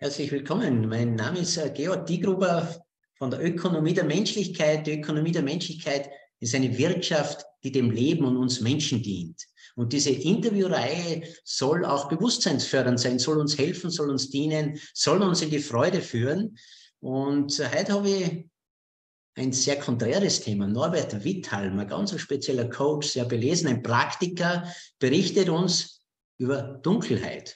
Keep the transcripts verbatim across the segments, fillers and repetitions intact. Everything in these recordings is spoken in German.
Herzlich willkommen. Mein Name ist Georg Diegruber von der Ökonomie der Menschlichkeit. Die Ökonomie der Menschlichkeit ist eine Wirtschaft, die dem Leben und uns Menschen dient. Und diese Interviewreihe soll auch bewusstseinsfördernd sein, soll uns helfen, soll uns dienen, soll uns in die Freude führen. Und heute habe ich ein sehr konträres Thema. Norbert Withalm, ein ganz spezieller Coach, sehr belesen, ein Praktiker, berichtet uns über Dunkelheit.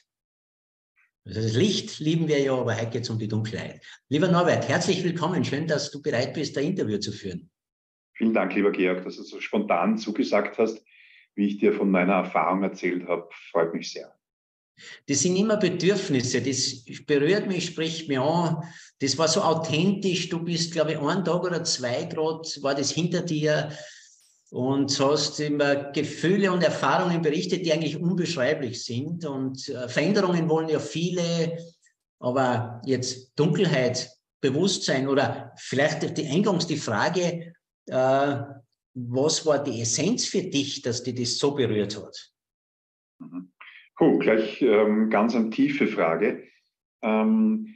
Also das Licht lieben wir ja, aber heute geht es um die Dunkelheit. Lieber Norbert, herzlich willkommen. Schön, dass du bereit bist, ein Interview zu führen. Vielen Dank, lieber Georg, dass du so spontan zugesagt hast, wie ich dir von meiner Erfahrung erzählt habe. Freut mich sehr. Das sind immer Bedürfnisse, das berührt mich, spricht mich an. Das war so authentisch. Du bist, glaube ich, einen Tag oder zwei Grad, war das hinter dir und hast immer Gefühle und Erfahrungen berichtet, die eigentlich unbeschreiblich sind. Und äh, Veränderungen wollen ja viele, aber jetzt Dunkelheit, Bewusstsein oder vielleicht die eingangs die Frage, äh, was war die Essenz für dich, dass dir das so berührt hat? Mhm. Puh, gleich ähm, ganz eine tiefe Frage. Ähm,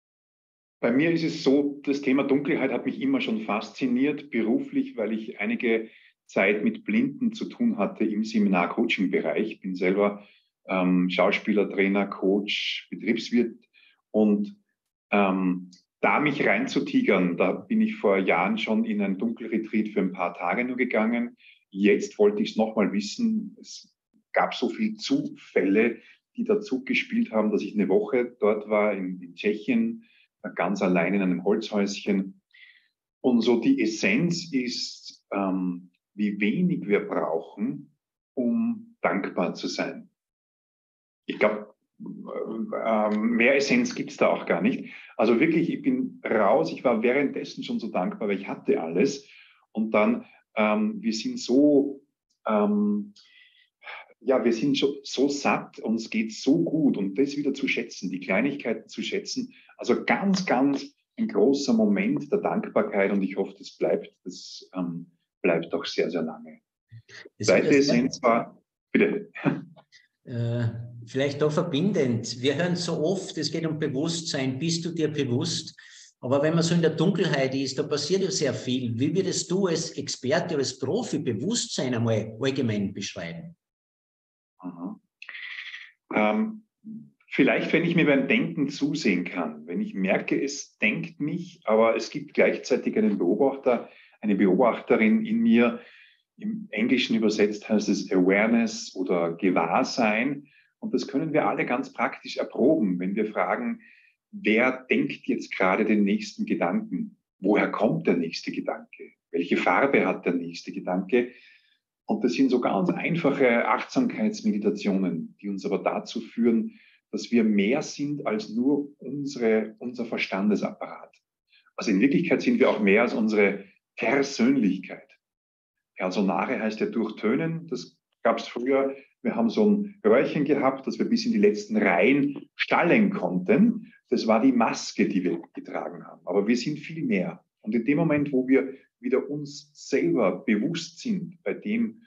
bei mir ist es so, das Thema Dunkelheit hat mich immer schon fasziniert, beruflich, weil ich einige Zeit mit Blinden zu tun hatte im Seminar-Coaching-Bereich. Ich bin selber ähm, Schauspieler, Trainer, Coach, Betriebswirt und ähm, da mich reinzutigern, da bin ich vor Jahren schon in ein Dunkelretreat für ein paar Tage nur gegangen. Jetzt wollte ich es nochmal wissen. Es gab so viele Zufälle, die dazu gespielt haben, dass ich eine Woche dort war in, in Tschechien, ganz allein in einem Holzhäuschen. Und so die Essenz ist, ähm, wie wenig wir brauchen, um dankbar zu sein. Ich glaube, äh, mehr Essenz gibt es da auch gar nicht. Also wirklich, ich bin raus. Ich war währenddessen schon so dankbar, weil ich hatte alles. Und dann, ähm, wir sind so... Ähm, Ja, wir sind so, so satt, uns geht so gut und das wieder zu schätzen, die Kleinigkeiten zu schätzen. Also ganz, ganz ein großer Moment der Dankbarkeit und ich hoffe, das bleibt, das ähm, bleibt auch sehr, sehr lange. Die zweite Essenz war, bitte. Äh, vielleicht auch verbindend. Wir hören so oft, es geht um Bewusstsein, bist du dir bewusst? Aber wenn man so in der Dunkelheit ist, da passiert ja sehr viel. Wie würdest du als Experte, als Profi Bewusstsein einmal allgemein beschreiben? Ähm, vielleicht, wenn ich mir beim Denken zusehen kann, wenn ich merke, es denkt mich, aber es gibt gleichzeitig einen Beobachter, eine Beobachterin in mir. Im Englischen übersetzt heißt es Awareness oder Gewahrsein. Und das können wir alle ganz praktisch erproben, wenn wir fragen, wer denkt jetzt gerade den nächsten Gedanken? Woher kommt der nächste Gedanke? Welche Farbe hat der nächste Gedanke? Und das sind so ganz einfache Achtsamkeitsmeditationen, die uns aber dazu führen, dass wir mehr sind als nur unsere, unser Verstandesapparat. Also in Wirklichkeit sind wir auch mehr als unsere Persönlichkeit. Personare heißt ja durchtönen. Das gab es früher. Wir haben so ein Röhrchen gehabt, das wir bis in die letzten Reihen stallen konnten. Das war die Maske, die wir getragen haben. Aber wir sind viel mehr. Und in dem Moment, wo wir wieder uns selber bewusst sind bei dem,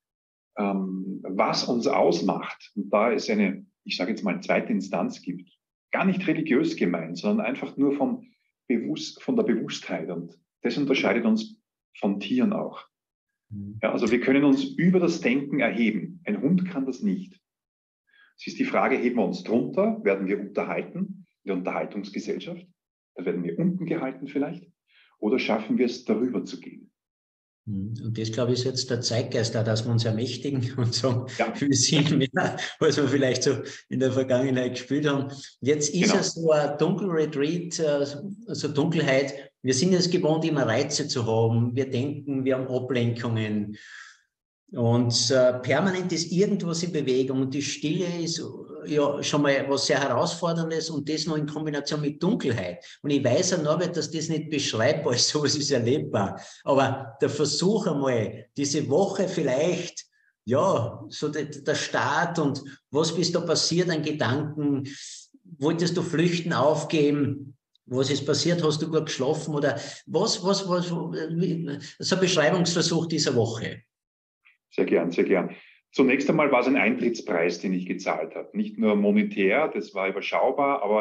ähm, was uns ausmacht, und da es eine, ich sage jetzt mal, zweite Instanz gibt, gar nicht religiös gemeint, sondern einfach nur vom Bewusst, von der Bewusstheit. Und das unterscheidet uns von Tieren auch. Ja, also wir können uns über das Denken erheben. Ein Hund kann das nicht. Es ist die Frage, heben wir uns drunter, werden wir unterhalten in der Unterhaltungsgesellschaft, da werden wir unten gehalten vielleicht, oder schaffen wir es, darüber zu gehen? Und das, glaube ich, ist jetzt der Zeitgeist da, dass wir uns ermächtigen und sagen, ja. wir sind mehr, als wir vielleicht so in der Vergangenheit gespielt haben. Jetzt ist genau. es so ein Dunkelretreat, also Dunkelheit. Wir sind es gewohnt, immer Reize zu haben. Wir denken, wir haben Ablenkungen. Und äh, permanent ist irgendwas in Bewegung und die Stille ist ja schon mal was sehr Herausforderndes und das noch in Kombination mit Dunkelheit. Und ich weiß ja, Norbert, dass das nicht beschreibbar ist, sowas ist erlebbar. Aber der Versuch einmal, diese Woche vielleicht, ja, so der, der Start und was ist da passiert an Gedanken? Wolltest du flüchten, aufgeben? Was ist passiert? Hast du gut geschlafen? Oder was, was, was, so ein Beschreibungsversuch dieser Woche? Sehr gern, sehr gern. Zunächst einmal war es ein Eintrittspreis, den ich gezahlt habe. Nicht nur monetär, das war überschaubar, aber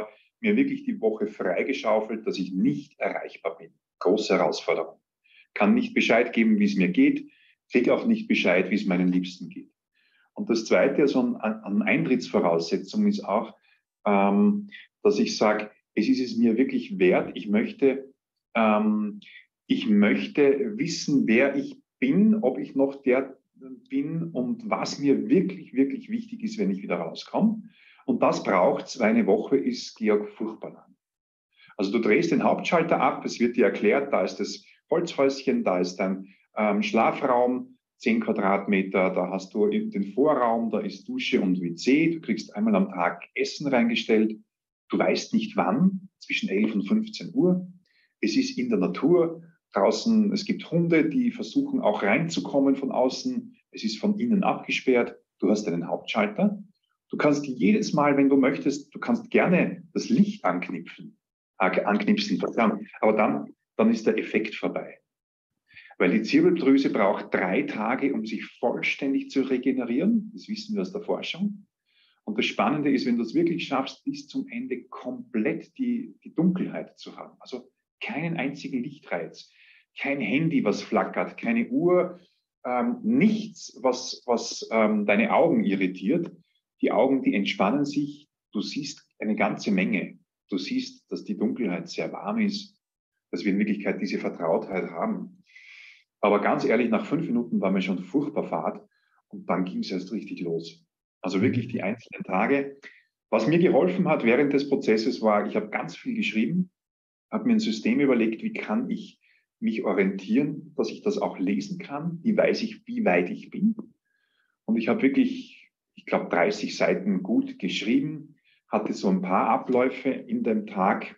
mir wirklich die Woche freigeschaufelt, dass ich nicht erreichbar bin. Große Herausforderung. Kann nicht Bescheid geben, wie es mir geht, kriege auch nicht Bescheid, wie es meinen Liebsten geht. Und das Zweite, also an, an Eintrittsvoraussetzung ist auch, ähm, dass ich sage, es ist es mir wirklich wert, ich möchte, ähm, ich möchte wissen, wer ich bin, ob ich noch der bin und was mir wirklich, wirklich wichtig ist, wenn ich wieder rauskomme. Und das braucht es, weil eine Woche ist, Georg, furchtbar lang. Also du drehst den Hauptschalter ab, es wird dir erklärt, da ist das Holzhäuschen, da ist dein ähm, Schlafraum, zehn Quadratmeter, da hast du den Vorraum, da ist Dusche und W C, du kriegst einmal am Tag Essen reingestellt, du weißt nicht wann, zwischen elf und fünfzehn Uhr. Es ist in der Natur, draußen, es gibt Hunde, die versuchen auch reinzukommen von außen, es ist von innen abgesperrt, du hast einen Hauptschalter. Du kannst jedes Mal, wenn du möchtest, du kannst gerne das Licht anknipsen, äh, anknipsen, aber dann, dann ist der Effekt vorbei. Weil die Zirbeldrüse braucht drei Tage, um sich vollständig zu regenerieren. Das wissen wir aus der Forschung. Und das Spannende ist, wenn du es wirklich schaffst, bis zum Ende komplett die, die Dunkelheit zu haben. Also keinen einzigen Lichtreiz, kein Handy, was flackert, keine Uhr, ähm, nichts, was, was ähm, deine Augen irritiert. Die Augen, die entspannen sich. Du siehst eine ganze Menge. Du siehst, dass die Dunkelheit sehr warm ist, dass wir in Wirklichkeit diese Vertrautheit haben. Aber ganz ehrlich, nach fünf Minuten war mir schon furchtbar fad und dann ging es erst richtig los. Also wirklich die einzelnen Tage. Was mir geholfen hat während des Prozesses war, ich habe ganz viel geschrieben, habe mir ein System überlegt, wie kann ich mich orientieren, dass ich das auch lesen kann, wie weiß ich, wie weit ich bin. Und ich habe wirklich, ich glaube, dreißig Seiten gut geschrieben, hatte so ein paar Abläufe in dem Tag,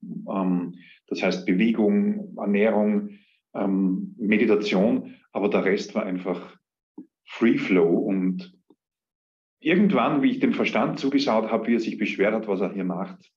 ähm, das heißt Bewegung, Ernährung, ähm, Meditation, aber der Rest war einfach Free Flow. Und irgendwann, wie ich dem Verstand zugeschaut habe, wie er sich beschwert hat, was er hier macht,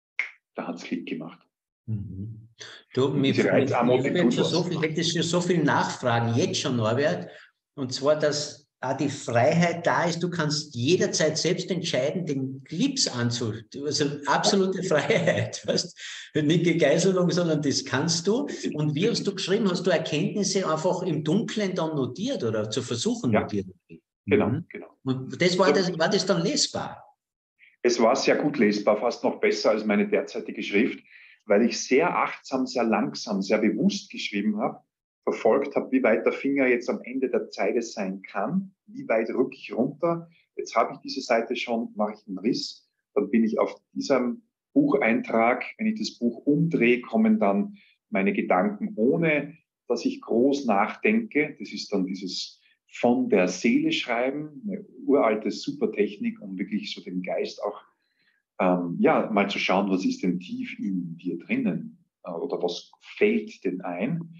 da hat es Klick gemacht. Mhm. Du, Und mich, diese mich, Reizarmut, ich die habe jetzt tut schon was. so viel, hätte schon so viel Nachfragen jetzt schon, Norbert. Und zwar, dass auch die Freiheit da ist, du kannst jederzeit selbst entscheiden, den Clips anzuschauen. Also absolute Freiheit. Weißt? Nicht Gegeißelung, sondern das kannst du. Und wie hast du geschrieben? Hast du Erkenntnisse einfach im Dunkeln dann notiert oder zu versuchen Ja, notiert? genau, Mhm. genau. Und das war, das, war das dann lesbar? Es war sehr gut lesbar, fast noch besser als meine derzeitige Schrift, weil ich sehr achtsam, sehr langsam, sehr bewusst geschrieben habe, verfolgt habe, wie weit der Finger jetzt am Ende der Zeile sein kann, wie weit rücke ich runter. Jetzt habe ich diese Seite schon, mache ich einen Riss, dann bin ich auf diesem Bucheintrag, wenn ich das Buch umdrehe, kommen dann meine Gedanken, ohne dass ich groß nachdenke. Das ist dann dieses von der Seele schreiben, eine uralte Supertechnik, um wirklich so den Geist auch ähm, ja, mal zu schauen, was ist denn tief in dir drinnen äh, oder was fällt denn ein.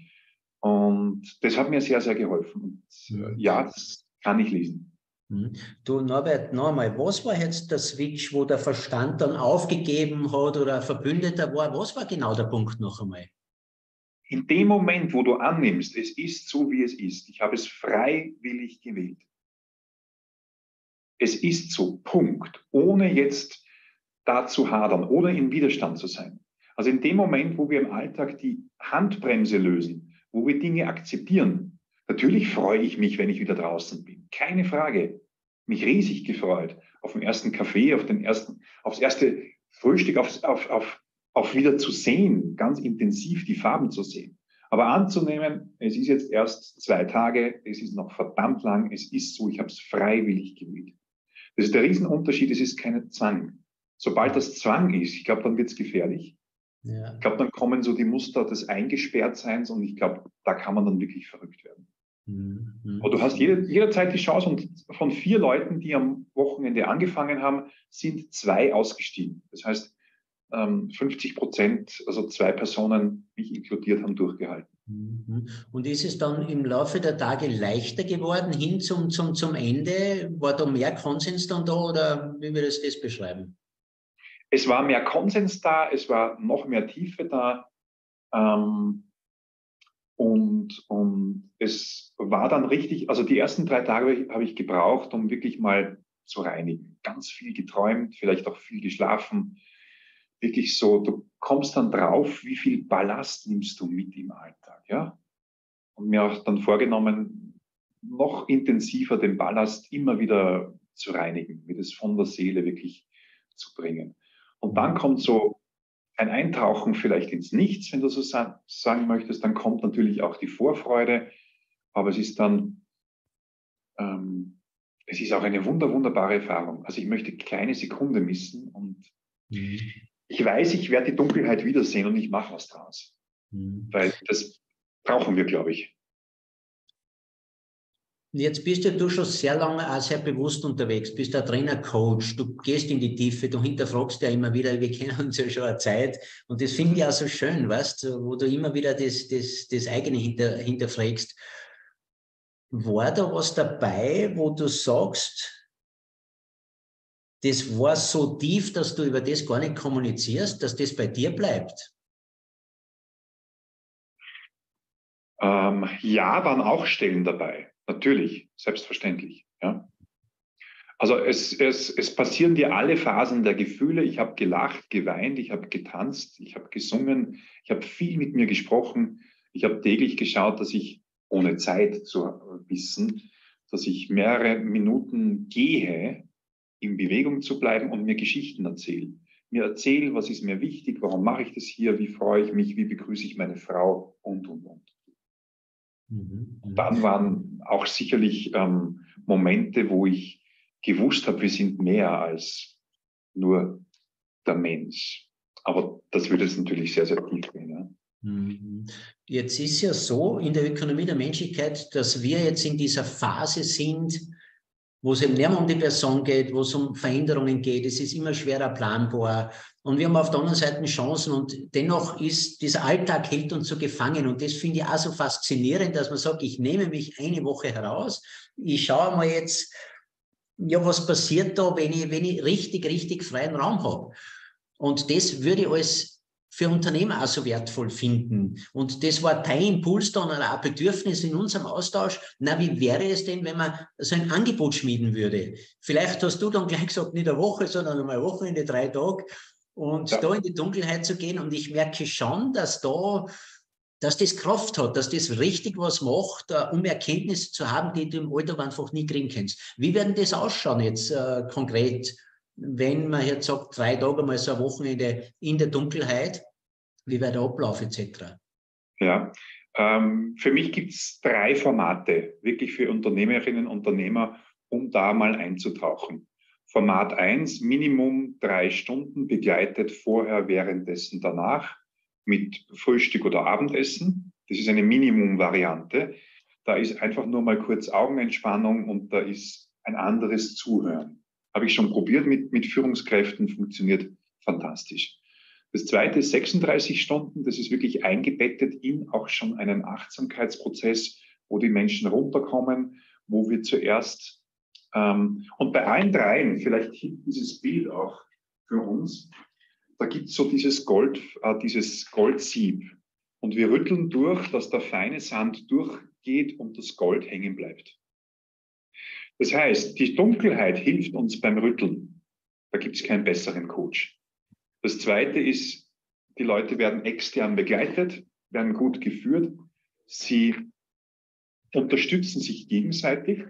Und das hat mir sehr, sehr geholfen. Und äh, ja, das kann ich lesen. Du Norbert, nochmal, was war jetzt der Switch, wo der Verstand dann aufgegeben hat oder ein Verbündeter war? Was war genau der Punkt noch einmal? In dem Moment, wo du annimmst, es ist so, wie es ist, ich habe es freiwillig gewählt. Es ist so, Punkt. Ohne jetzt da zu hadern oder in Widerstand zu sein. Also in dem Moment, wo wir im Alltag die Handbremse lösen, wo wir Dinge akzeptieren, natürlich freue ich mich, wenn ich wieder draußen bin. Keine Frage. Mich riesig gefreut auf den ersten Kaffee, auf den ersten, aufs erste Frühstück, auf, auf, auf, auf wieder zu sehen, ganz intensiv die Farben zu sehen. Aber anzunehmen, es ist jetzt erst zwei Tage, es ist noch verdammt lang, es ist so, ich habe es freiwillig gewählt. Das ist der Riesenunterschied, es ist kein Zwang. Sobald das Zwang ist, ich glaube, dann wird es gefährlich. Ja. Ich glaube, dann kommen so die Muster des Eingesperrtseins und ich glaube, da kann man dann wirklich verrückt werden. Mhm. Aber du hast jede, jederzeit die Chance und von vier Leuten, die am Wochenende angefangen haben, sind zwei ausgestiegen. Das heißt, fünfzig Prozent, also zwei Personen, mich inkludiert, haben durchgehalten. Und ist es dann im Laufe der Tage leichter geworden, hin zum, zum, zum Ende? War da mehr Konsens dann da oder wie würdest du das beschreiben? Es war mehr Konsens da, es war noch mehr Tiefe da ähm, und, und es war dann richtig, also die ersten drei Tage habe ich gebraucht, um wirklich mal zu reinigen. Ganz viel geträumt, vielleicht auch viel geschlafen, wirklich so, du kommst dann drauf, wie viel Ballast nimmst du mit im Alltag, ja? Und mir auch dann vorgenommen, noch intensiver den Ballast immer wieder zu reinigen, mir das von der Seele wirklich zu bringen. Und dann kommt so ein Eintauchen vielleicht ins Nichts, wenn du so sa- sagen möchtest, dann kommt natürlich auch die Vorfreude, aber es ist dann, ähm, es ist auch eine wunder, wunderbare Erfahrung. Also ich möchte keine Sekunde missen und Mhm. ich weiß, ich werde die Dunkelheit wiedersehen und ich mache was draus. Mhm. Weil das brauchen wir, glaube ich. Jetzt bist ja du schon sehr lange auch sehr bewusst unterwegs, bist ein Trainer, Coach, du gehst in die Tiefe, du hinterfragst ja immer wieder, wir kennen uns ja schon eine Zeit und das finde ich auch so schön, weißt du, wo du immer wieder das, das, das eigene hinter, hinterfragst. War da was dabei, wo du sagst, das war so tief, dass du über das gar nicht kommunizierst, dass das bei dir bleibt? Ähm, ja, waren auch Stellen dabei. Natürlich, selbstverständlich. Ja. Also es, es, es passieren dir alle Phasen der Gefühle. Ich habe gelacht, geweint, ich habe getanzt, ich habe gesungen, ich habe viel mit mir gesprochen. Ich habe täglich geschaut, dass ich, ohne Zeit zu wissen, dass ich mehrere Minuten gehe, in Bewegung zu bleiben und mir Geschichten erzähle. Mir erzähle, was ist mir wichtig, warum mache ich das hier, wie freue ich mich, wie begrüße ich meine Frau und, und, und. Mhm. Dann waren auch sicherlich ähm, Momente, wo ich gewusst habe, wir sind mehr als nur der Mensch. Aber das würde jetzt natürlich sehr, sehr tief gehen. Ja? Mhm. Jetzt ist ja so in der Ökonomie der Menschlichkeit, dass wir jetzt in dieser Phase sind, wo es eben nicht mehr um die Person geht, wo es um Veränderungen geht. Es ist immer schwerer planbar. Und wir haben auf der anderen Seite Chancen und dennoch ist dieser Alltag hält uns so gefangen. Und das finde ich auch so faszinierend, dass man sagt, ich nehme mich eine Woche heraus, ich schaue mal jetzt, ja, was passiert da, wenn ich, wenn ich richtig, richtig freien Raum habe. Und das würde ich als für Unternehmer auch so wertvoll finden. Und das war dein Impuls dann oder auch Bedürfnis in unserem Austausch. Na, wie wäre es denn, wenn man so ein Angebot schmieden würde? Vielleicht hast du dann gleich gesagt, nicht eine Woche, sondern einmal eine Wochenende, drei Tage. Und Ja. da in die Dunkelheit zu gehen. Und ich merke schon, dass da, dass das Kraft hat, dass das richtig was macht, um Erkenntnisse zu haben, die du im Alltag einfach nie kriegen kannst. Wie werden das ausschauen jetzt äh, konkret? Wenn man jetzt sagt, drei Tage mal so ein Wochenende in der Dunkelheit, wie wäre der Ablauf et cetera? Ja. Ähm, für mich gibt es drei Formate, wirklich für Unternehmerinnen und Unternehmer, um da mal einzutauchen. Format eins, Minimum drei Stunden, begleitet vorher, währenddessen, danach mit Frühstück oder Abendessen. Das ist eine Minimum-Variante. Da ist einfach nur mal kurz Augenentspannung und da ist ein anderes Zuhören. Habe ich schon probiert mit, mit Führungskräften, funktioniert fantastisch. Das zweite ist sechsunddreißig Stunden, das ist wirklich eingebettet in auch schon einen Achtsamkeitsprozess, wo die Menschen runterkommen, wo wir zuerst, ähm, und bei allen dreien, vielleicht hilft dieses Bild auch für uns, da gibt es so dieses Gold, äh, dieses Goldsieb. Und wir rütteln durch, dass der feine Sand durchgeht und das Gold hängen bleibt. Das heißt, die Dunkelheit hilft uns beim Rütteln. Da gibt es keinen besseren Coach. Das Zweite ist, die Leute werden extern begleitet, werden gut geführt. Sie unterstützen sich gegenseitig.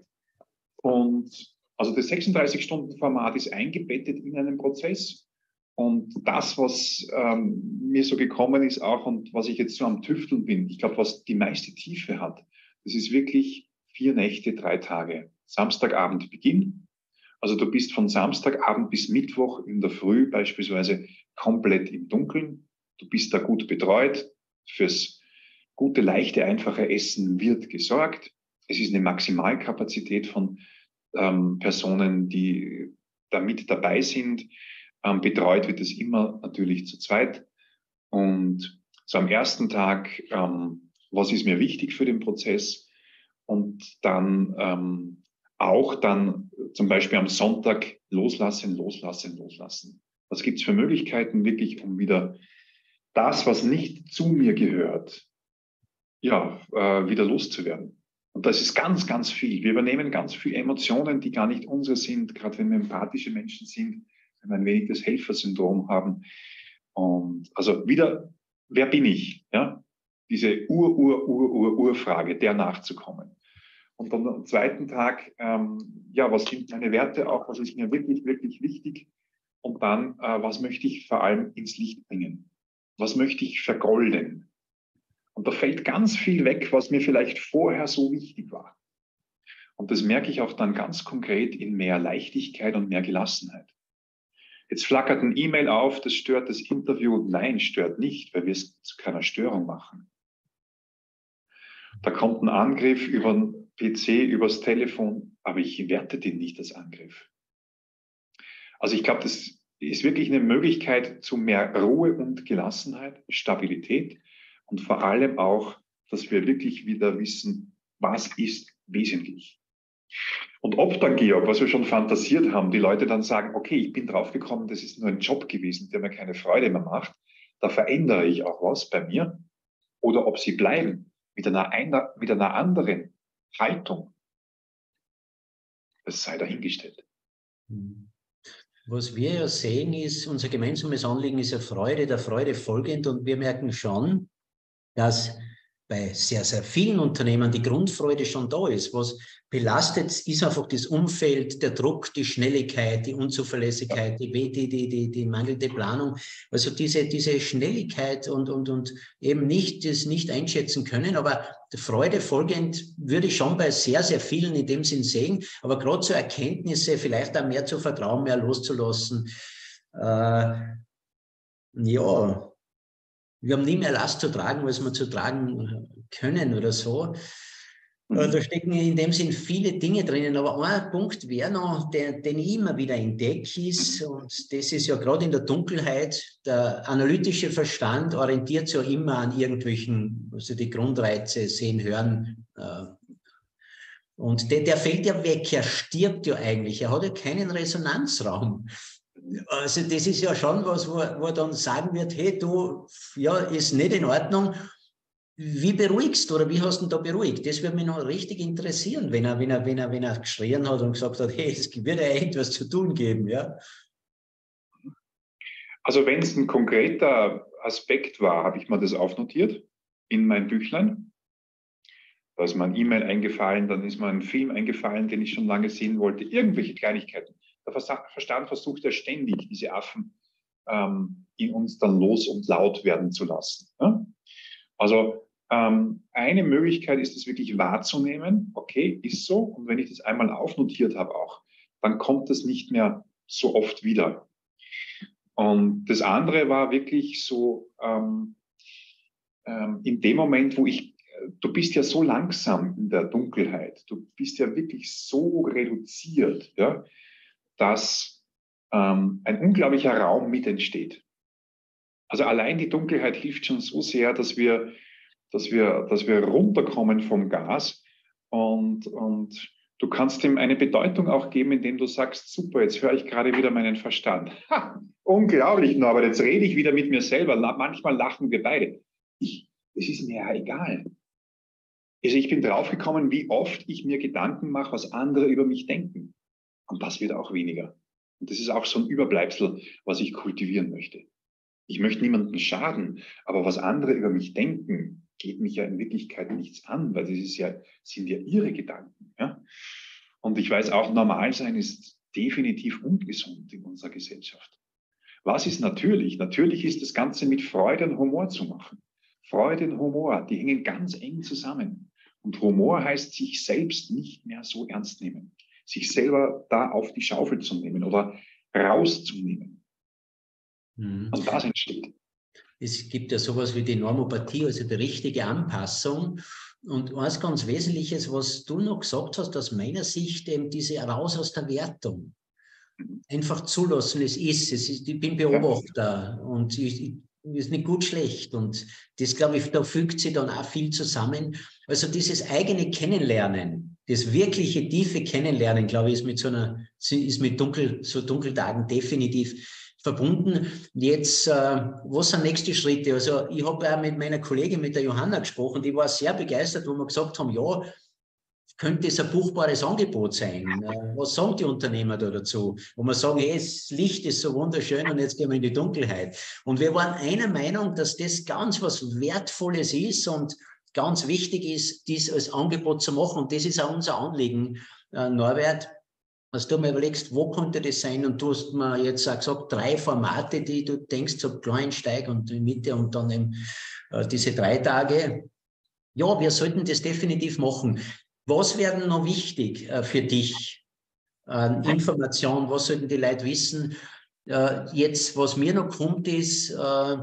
Und also das sechsunddreißig-Stunden-Format ist eingebettet in einen Prozess. Und das, was ähm, mir so gekommen ist auch und was ich jetzt so am Tüfteln bin, ich glaube, was die meiste Tiefe hat, das ist wirklich vier Nächte, drei Tage. Samstagabend Beginn. Also du bist von Samstagabend bis Mittwoch in der Früh beispielsweise komplett im Dunkeln. Du bist da gut betreut. Fürs gute, leichte, einfache Essen wird gesorgt. Es ist eine Maximalkapazität von ähm, Personen, die da mit dabei sind. Ähm, betreut wird es immer natürlich zu zweit. Und so am ersten Tag, ähm, was ist mir wichtig für den Prozess? Und dann ähm, auch dann zum Beispiel am Sonntag loslassen, loslassen, loslassen. Was gibt es für Möglichkeiten, wirklich, um wieder das, was nicht zu mir gehört, ja, äh, wieder loszuwerden? Und das ist ganz, ganz viel. Wir übernehmen ganz viele Emotionen, die gar nicht unsere sind, gerade wenn wir empathische Menschen sind, wenn wir ein wenig das Helfersyndrom haben. Und also wieder, wer bin ich? Ja? Diese Ur-Ur-Ur-Ur-Ur-Frage, der nachzukommen. Und dann am zweiten Tag, ähm, ja, was sind meine Werte auch, was ist mir wirklich, wirklich wichtig? Und dann, äh, was möchte ich vor allem ins Licht bringen? Was möchte ich vergolden? Und da fällt ganz viel weg, was mir vielleicht vorher so wichtig war. Und das merke ich auch dann ganz konkret in mehr Leichtigkeit und mehr Gelassenheit. Jetzt flackert ein E-Mail auf, das stört das Interview. Nein, stört nicht, weil wir es zu keiner Störung machen. Da kommt ein Angriff über den P C, übers Telefon, aber ich werte den nicht als Angriff. Also ich glaube, das ist wirklich eine Möglichkeit zu mehr Ruhe und Gelassenheit, Stabilität und vor allem auch, dass wir wirklich wieder wissen, was ist wesentlich. Und ob dann, Georg, was wir schon fantasiert haben, die Leute dann sagen, okay, ich bin draufgekommen, das ist nur ein Job gewesen, der mir keine Freude mehr macht, da verändere ich auch was bei mir, oder ob sie bleiben mit einer, einer, mit einer anderen Haltung, das sei dahingestellt. Was wir ja sehen ist, unser gemeinsames Anliegen ist ja Freude, der Freude folgend, und wir merken schon, dass bei sehr, sehr vielen Unternehmen die Grundfreude schon da ist. Was belastet, ist einfach das Umfeld, der Druck, die Schnelligkeit, die Unzuverlässigkeit, die, die, die, die, die mangelnde Planung. Also diese, diese Schnelligkeit und, und, und eben nicht das nicht einschätzen können. Aber der Freude folgend würde ich schon bei sehr, sehr vielen in dem Sinn sehen. Aber gerade so Erkenntnisse, vielleicht auch mehr zu vertrauen, mehr loszulassen. Äh, ja, wir haben nie mehr Last zu tragen, als wir zu tragen können oder so. Mhm. Da stecken in dem Sinn viele Dinge drinnen. Aber ein Punkt wäre noch, den, den ich immer wieder entdecke, ist, und das ist ja gerade in der Dunkelheit, der analytische Verstand orientiert sich ja immer an irgendwelchen, also die Grundreize, sehen, hören. Und der, der fällt ja weg, er stirbt ja eigentlich, er hat ja keinen Resonanzraum. Also das ist ja schon was, wo, wo er dann sagen wird, hey, du, ja, ist nicht in Ordnung. Wie beruhigst du oder wie hast du ihn da beruhigt? Das würde mich noch richtig interessieren, wenn er, wenn er, wenn er, wenn er geschrien hat und gesagt hat, hey, es wird ja etwas zu tun geben, ja. Also wenn es ein konkreter Aspekt war, habe ich mir das aufnotiert in mein Büchlein. Da ist mir ein E-Mail eingefallen, dann ist mir ein Film eingefallen, den ich schon lange sehen wollte, irgendwelche Kleinigkeiten. Der Verstand versucht ja ständig, diese Affen ähm, in uns dann los und laut werden zu lassen. Ja? Also ähm, eine Möglichkeit ist es wirklich wahrzunehmen, okay, ist so. Und wenn ich das einmal aufnotiert habe auch, dann kommt das nicht mehr so oft wieder. Und das andere war wirklich so, ähm, ähm, in dem Moment, wo ich, du bist ja so langsam in der Dunkelheit, du bist ja wirklich so reduziert, ja, dass ähm, ein unglaublicher Raum mit entsteht. Also allein die Dunkelheit hilft schon so sehr, dass wir, dass wir, dass wir runterkommen vom Gas und, und du kannst ihm eine Bedeutung auch geben, indem du sagst, super, jetzt höre ich gerade wieder meinen Verstand. Ha, unglaublich, Norbert, jetzt rede ich wieder mit mir selber. Manchmal lachen wir beide. Ich, es ist mir ja egal. Also ich bin draufgekommen, wie oft ich mir Gedanken mache, was andere über mich denken. Und das wird auch weniger. Und das ist auch so ein Überbleibsel, was ich kultivieren möchte. Ich möchte niemandem schaden, aber was andere über mich denken, geht mich ja in Wirklichkeit nichts an, weil das ist ja, sind ja ihre Gedanken. Ja? Und ich weiß auch, normal sein ist definitiv ungesund in unserer Gesellschaft. Was ist natürlich? Natürlich ist das Ganze mit Freude und Humor zu machen. Freude und Humor, die hängen ganz eng zusammen. Und Humor heißt, sich selbst nicht mehr so ernst nehmen. Sich selber da auf die Schaufel zu nehmen oder rauszunehmen. Mhm. Und das entsteht. Es gibt ja sowas wie die Normopathie, also die richtige Anpassung. Und eins ganz Wesentliches, was du noch gesagt hast, aus meiner Sicht, eben diese raus aus der Wertung. Einfach zulassen, es ist, es ist, ich bin Beobachter ja. und ich, ich, ist nicht gut, schlecht. Und das, glaube ich, da fügt sich dann auch viel zusammen. Also dieses eigene Kennenlernen, das wirkliche tiefe Kennenlernen, glaube ich, ist mit so einer, ist mit dunkel, so Dunkeltagen definitiv verbunden. Jetzt, äh, was sind nächste Schritte? Also ich habe auch mit meiner Kollegin, mit der Johanna gesprochen, die war sehr begeistert, wo wir gesagt haben, ja, könnte es ein buchbares Angebot sein? Was sagen die Unternehmer da dazu? Wo man sagen, hey, das Licht ist so wunderschön und jetzt gehen wir in die Dunkelheit. Und wir waren einer Meinung, dass das ganz was Wertvolles ist und ganz wichtig ist, dies als Angebot zu machen. Und das ist auch unser Anliegen, Norbert. Als du mir überlegst, wo könnte das sein? Und du hast mir jetzt auch gesagt, drei Formate, die du denkst, so Kleinsteig und in Mitte und dann eben äh, diese drei Tage. Ja, wir sollten das definitiv machen. Was wäre noch wichtig äh, für dich? Äh, Information, was sollten die Leute wissen? Äh, jetzt, was mir noch kommt, ist äh,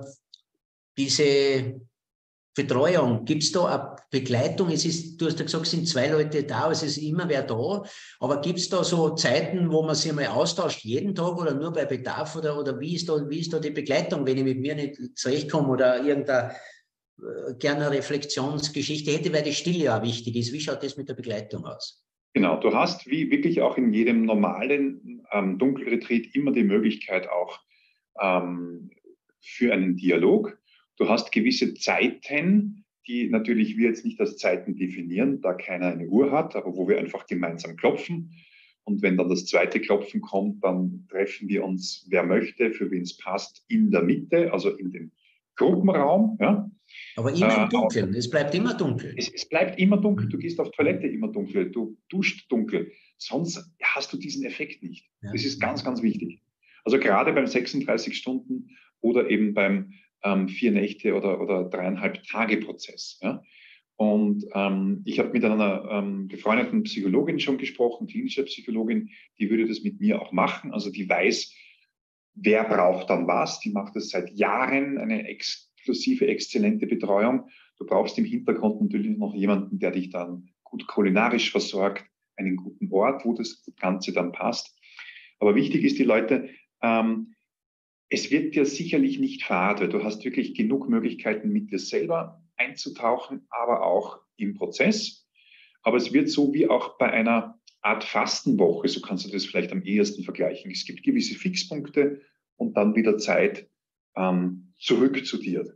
diese Betreuung. Gibt es da eine Begleitung? Es ist, du hast ja gesagt, es sind zwei Leute da, es ist immer wer da. Aber gibt es da so Zeiten, wo man sich mal austauscht, jeden Tag oder nur bei Bedarf? Oder, oder wie, ist da, wie ist da die Begleitung, wenn ich mit mir nicht zurechtkomme oder irgendeine äh, gerne Reflexionsgeschichte hätte, weil die Stille auch wichtig ist. Wie schaut das mit der Begleitung aus? Genau, du hast wie wirklich auch in jedem normalen ähm, Dunkelretreat immer die Möglichkeit auch ähm, für einen Dialog. Du hast gewisse Zeiten, die natürlich wir jetzt nicht als Zeiten definieren, da keiner eine Uhr hat, aber wo wir einfach gemeinsam klopfen. Und wenn dann das zweite Klopfen kommt, dann treffen wir uns, wer möchte, für wen es passt, in der Mitte, also in dem Gruppenraum. Ja. Aber immer im Dunkeln, es bleibt immer dunkel. Es, es bleibt immer dunkel, du gehst auf Toilette immer dunkel, du duscht dunkel, sonst hast du diesen Effekt nicht. Ja. Das ist ganz, ganz wichtig. Also gerade beim sechsunddreißig Stunden oder eben beim ähm, vier Nächte oder, oder dreieinhalb Tage Prozess. Ja. Und ähm, ich habe mit einer ähm, befreundeten Psychologin schon gesprochen, klinische Psychologin, die würde das mit mir auch machen, also die weiß, wer braucht dann was, die macht das seit Jahren, eine exklusive, exzellente Betreuung. Du brauchst im Hintergrund natürlich noch jemanden, der dich dann gut kulinarisch versorgt, einen guten Ort, wo das Ganze dann passt. Aber wichtig ist, die Leute, ähm, es wird dir sicherlich nicht fad, weil du hast wirklich genug Möglichkeiten, mit dir selber einzutauchen, aber auch im Prozess. Aber es wird so wie auch bei einer Art Fastenwoche, so kannst du das vielleicht am ehesten vergleichen. Es gibt gewisse Fixpunkte und dann wieder Zeit ähm, zurück zu dir.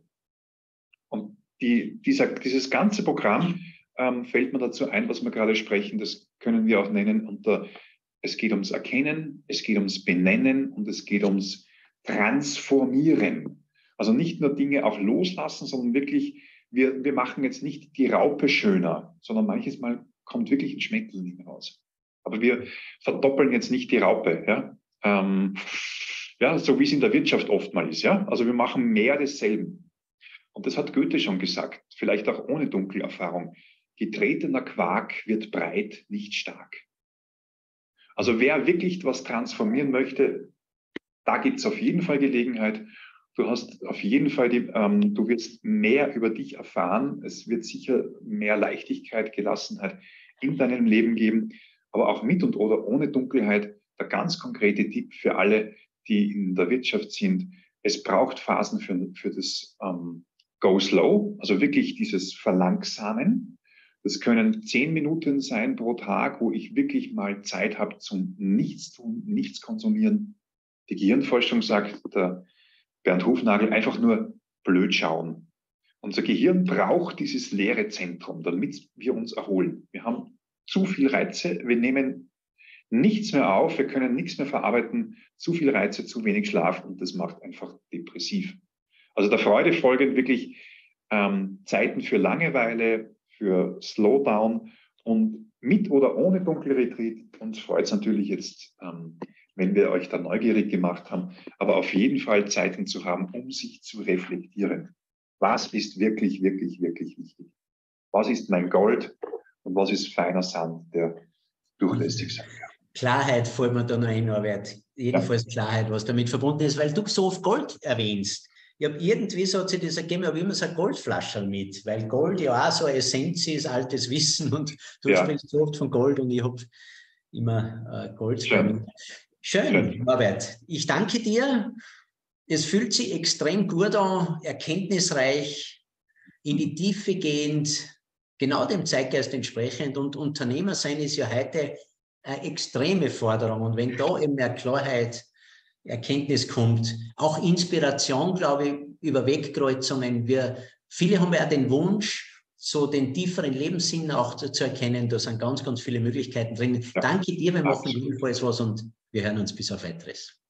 Und die, dieser, dieses ganze Programm ähm, fällt mir dazu ein, was wir gerade sprechen, das können wir auch nennen unter, es geht ums Erkennen, es geht ums Benennen und es geht ums Transformieren. Also nicht nur Dinge auch loslassen, sondern wirklich, wir, wir machen jetzt nicht die Raupe schöner, sondern manches Mal kommt wirklich ein Schmetterling raus. Aber wir verdoppeln jetzt nicht die Raupe, ja, ähm, ja, so wie es in der Wirtschaft oftmals ist, ja. Also wir machen mehr desselben. Und das hat Goethe schon gesagt, vielleicht auch ohne Dunkelerfahrung. Getretener Quark wird breit, nicht stark. Also wer wirklich was transformieren möchte, da gibt es auf jeden Fall Gelegenheit. Du hast auf jeden Fall, die, ähm, du wirst mehr über dich erfahren. Es wird sicher mehr Leichtigkeit, Gelassenheit in deinem Leben geben, aber auch mit und oder ohne Dunkelheit. Der ganz konkrete Tipp für alle, die in der Wirtschaft sind. Es braucht Phasen für, für das ähm, Go Slow, also wirklich dieses Verlangsamen. Das können zehn Minuten sein pro Tag, wo ich wirklich mal Zeit habe zum Nichtstun, nichts konsumieren. Die Gehirnforschung sagt, der Bernd Hufnagel, einfach nur blöd schauen. Unser Gehirn braucht dieses leere Zentrum, damit wir uns erholen. Wir haben zu viel Reize, wir nehmen nichts mehr auf, wir können nichts mehr verarbeiten, zu viel Reize, zu wenig Schlaf und das macht einfach depressiv. Also der Freude folgen wirklich ähm, Zeiten für Langeweile, für Slowdown und mit oder ohne Dunkelretreat. Uns freut es natürlich jetzt, ähm, wenn wir euch da neugierig gemacht haben, aber auf jeden Fall Zeiten zu haben, um sich zu reflektieren. Was ist wirklich, wirklich, wirklich wichtig? Was ist mein Gold und was ist feiner Sand, der durchlässig sein kann? Klarheit fällt mir da noch ein, Norbert. Jedenfalls ja. Klarheit, was damit verbunden ist, weil du so oft Gold erwähnst. Ich habe irgendwie so hat sich das ergeben, ich habe immer so ein Goldflascherl mit, weil Gold ja auch so eine Essenz ist, altes Wissen und du ja. sprichst so oft von Gold und ich habe immer äh, Gold. Schön. Schön, Schön, Norbert. Ich danke dir. Es fühlt sich extrem gut an, erkenntnisreich, in die Tiefe gehend, genau dem Zeitgeist entsprechend. Und Unternehmer sein ist ja heute eine extreme Forderung. Und wenn da eben mehr Klarheit, Erkenntnis kommt, auch Inspiration, glaube ich, über Wegkreuzungen. Wir, viele haben ja den Wunsch, so den tieferen Lebenssinn auch zu, zu erkennen. Da sind ganz, ganz viele Möglichkeiten drin. Ja, danke dir, wir machen jedenfalls was und wir hören uns bis auf Weiteres.